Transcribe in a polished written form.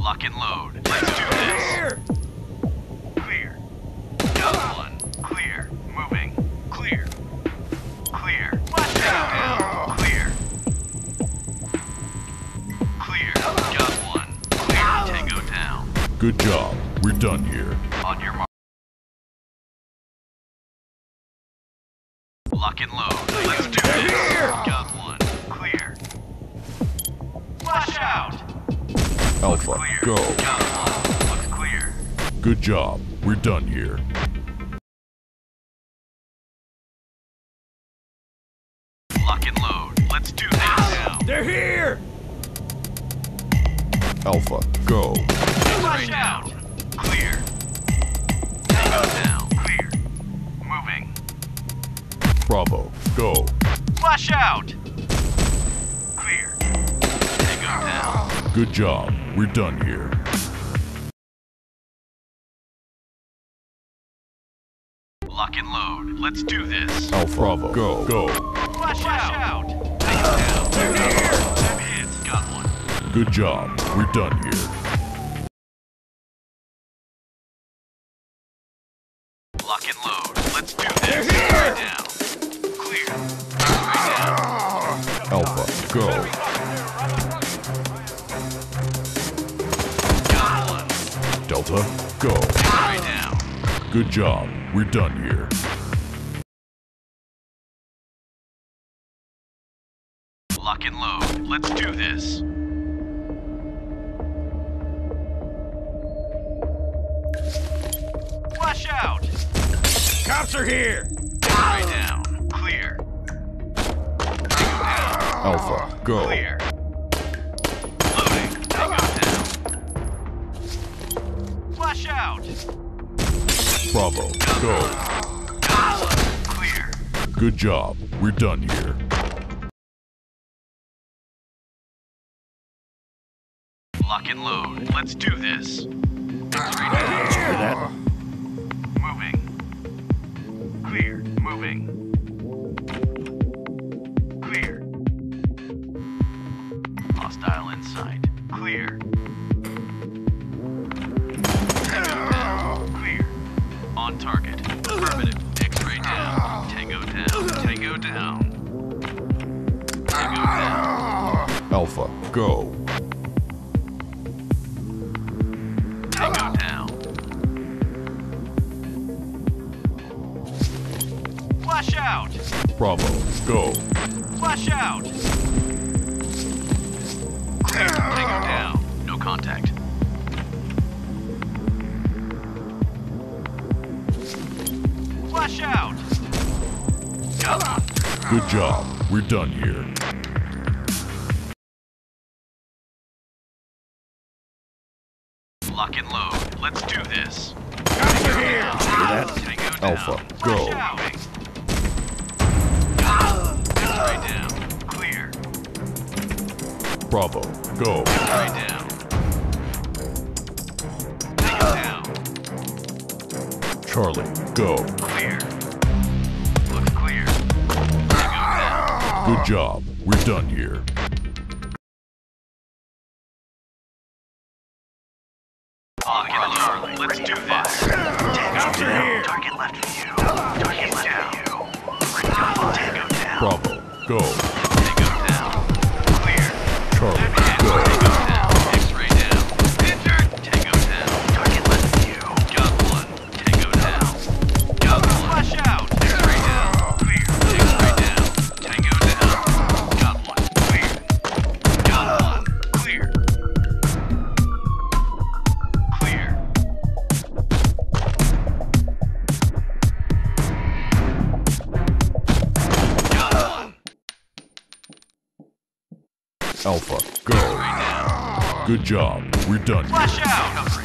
Lock and load. Let's do this. Here! Clear. Got one. Clear. Moving. Clear. Clear. Down. Clear. Clear. Got one. Clear. Tango down. Good job. We're done here. On your mark. Lock and load. Let's do this. Got one. Clear. Flash out. Alpha, Clear. go. Got one. Looks clear. Good job. We're done here. Lock and load. Let's do this now. They're here! Alpha, go. Flash out. Clear. Tango down. Clear. Moving. Bravo, go. Flash out. Clear. Tango down. Good job. We're done here. Lock and load. Let's do this. Alpha, Bravo, go. Flash out. Tango down. They're here. 10 hits. Got one. Good job. We're done here. Lock and load. Let's do this. Straight down. Clear. Straight down. Alpha, go. Got one. Delta, go. Straight down. Good job. We're done here. Lock and load. Let's do this. Flash out. Cops are here! Straight down. Clear. Tango down. Alpha, go. Clear. Loading. Tango down. Flash out. Bravo, go. Clear. Good job. We're done here. Lock and load. Let's do this. Straight down. Moving. Clear. Moving. Clear. Hostile in sight. Clear. Tango down. Clear. On target. Affirmative. X-ray down. Tango down. Tango down. Tango down. Alpha, go. Tango down. Flash out. Bravo, go. Flash out. Clear. Tango down. No contact. Flash out. Got one. Good job. We're done here. Lock and load. Let's do this. Cops are here! Tango down. Alpha, go. Flash out. X-ray down. Clear. Bravo, go. X-ray down. Tango down. Charlie, go. Clear. Looks clear. Tango down. Good job. We're done here. Lock and load. Let's do this. Cops are here! Target left for you. Target left for you. Tango down. Bravo, go. Tango down. Clear. Charlie, Tango go. down. X-ray down. Injured. Tango down. Target left for you. Got one. Tango down. Got one. Flash out. X-ray down. Clear. X-ray down. Tango down. Got one. Clear. Got one. Clear. Clear. Got one. Alpha, go. Good job. We're done here. Flash out.